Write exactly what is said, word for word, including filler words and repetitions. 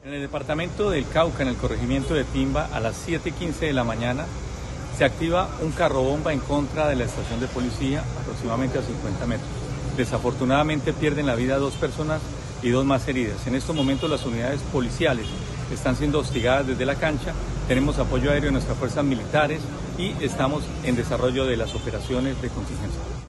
En el departamento del Cauca, en el corregimiento de Timba, a las siete y quince de la mañana, se activa un carro bomba en contra de la estación de policía, aproximadamente a cincuenta metros. Desafortunadamente pierden la vida dos personas y dos más heridas. En estos momentos las unidades policiales están siendo hostigadas desde la cancha, tenemos apoyo aéreo de nuestras fuerzas militares y estamos en desarrollo de las operaciones de contingencia.